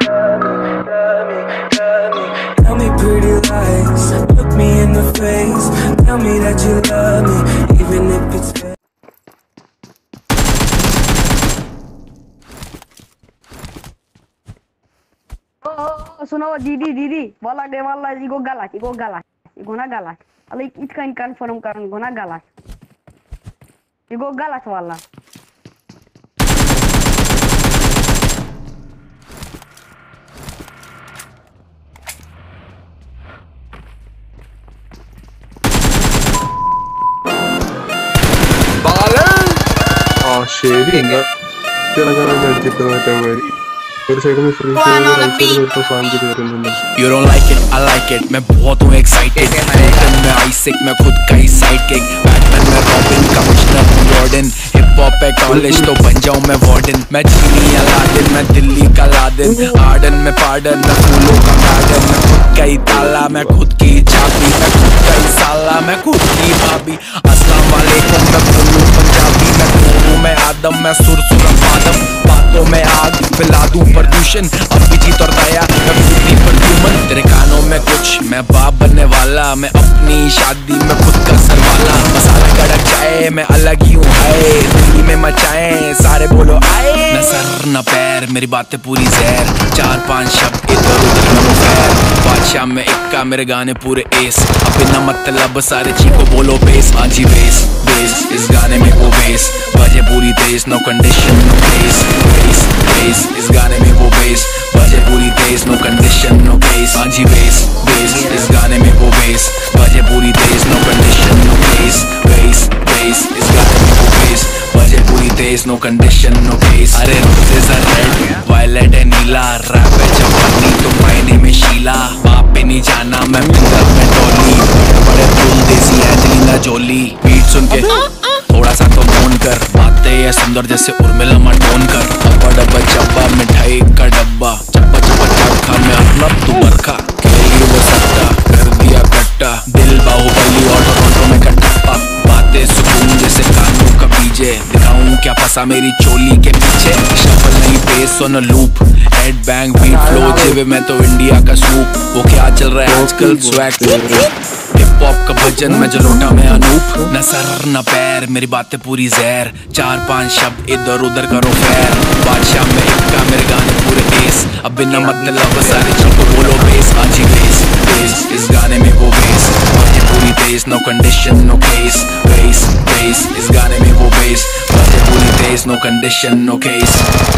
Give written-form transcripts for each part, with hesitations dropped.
Tell me pretty lies, look me in the face. Tell me that you love me, even if it's fake. Oh, suno Didi, bola de wala igo galak, igo na galak. Ali ikan confirm karan gona galak. Igo galak wala. ശരി എന്നാ ഒരു സൈഡിൽ നിന്ന് free You don't like it, I like it. मैं बहुत हूँ excited. मैं Isaac, मैं खुद का ही sidekick. Batman मैं Robin, Commissioner Jordan. Hip hop है college तो बन जाऊँ मैं warden. मैं चीनी अलादीन, मैं दिल्ली का लादेन. आर्डन में पार्डन, मैं फूलों का गार्डन. मैं खुद का ही ताला, मैं खुद की चाबी. मैं खुद का ही साला, मैं खुद की भाभी. अस्सलाम वालेकुम, मैं बोलूँ पंजाबी. मैं दोनों में आदम, मैं सुरसुरम आदम. बातों में आग फैला दूं प्रदूषण. अब भी जीत और दया, मैं खुद ही प्रद्युमन. तेरे कानों में कुछ, मैं बाप बनने वाला. मैं अपनी शादी में खुद का सरवाला. मसाला कड़क जाए, मैं अलग ही हूँ हाय. दिल्ली में मचाए सारे बोलो आए. न सर न पैर, मेरी बातें पूरी जहर. 4-5 शब्द इधर उधर में फैर. बादशाह में इक्का, मेरे गाने पूरे एस. अब बिना मतलब सारे चीको बोलो बेस. हाँ जी बेस बेस, इस गाने में वो बेस बजे पूरी तेज. No condition no case. Bass bass, इस गाने में वो बेस बजे पूरी तेज. No condition no case. हाँ जी बेस बेस, इस गाने में वो बेस बजे पूरी तेज. No condition no case. Bass bass, इस गाने में वो बेस बजे पूरी तेज. No condition no case. अरे रोजेस आर रेड, वायलेट है नीला. रैप है जवानी तो मायने में शीला. बाप पे नहीं जाना मैं पिंगर में डोली. बड़े फूल देसी एंजेलिना जोली. बीट सुन के थोड़ा सा तो फोन कर. बातें है सुंदर जैसे उर्मिला मातोंडकर. डब्बा डब्बा चब्बा मिठाई का डब्बा. चप्पा चप्पा चक्का में अपना तू बरखा. खेली वो सट्टा, कर दिया कट्टा. दिल बाहुबली और टोरंटो में कटप्पा. बातें सुकून जैसे कानों का बीजे. दिखाऊं क्या फंसा मेरी चोली के पीछे. शफल नहीं base on a loop. Head bang beat flow जेबे में तो इंडिया का सूप. वो क्या चल रहा है आजकल स्वैग. हिप हॉप का भजन में जलोटा में अनूप. न सर न पैर, मेरी बातें पूरी जहर. 4-5 शब्द इधर उधर करो फैर. बादशाह में इक्का, मेरे गाने पूरे एस. अब बिना मतलब सारे चीको बोलो बेस. हाँ जी बेस बेस, इस गाने में वो बेस बजे पूरी तेज. No condition no case. Bass bass, इस गाने में वो बेस बजे पूरी तेज. No condition no case.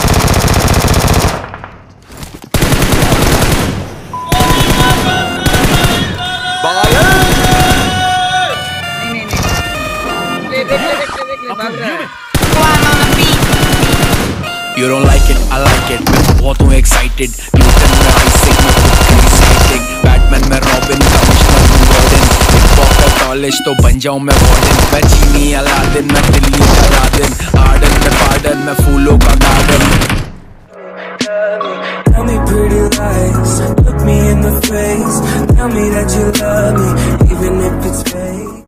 You don't like it, I like it. मैं बहुत हूँ excited. न्यूटन में Isaac, मैं खुद का ही sidekick. बैटमैन में Robin, commissioner Jordan. Hip hop का कॉलेज तो बन जाऊँ मैं वार्डन. मैं चीनी अलादीन, मैं दिल्ली का लादेन. आर्डन में पार्डन, मैं फूलों का garden. Tell me pretty lies, look me in the face. Tell me that you love me, even if it's fake.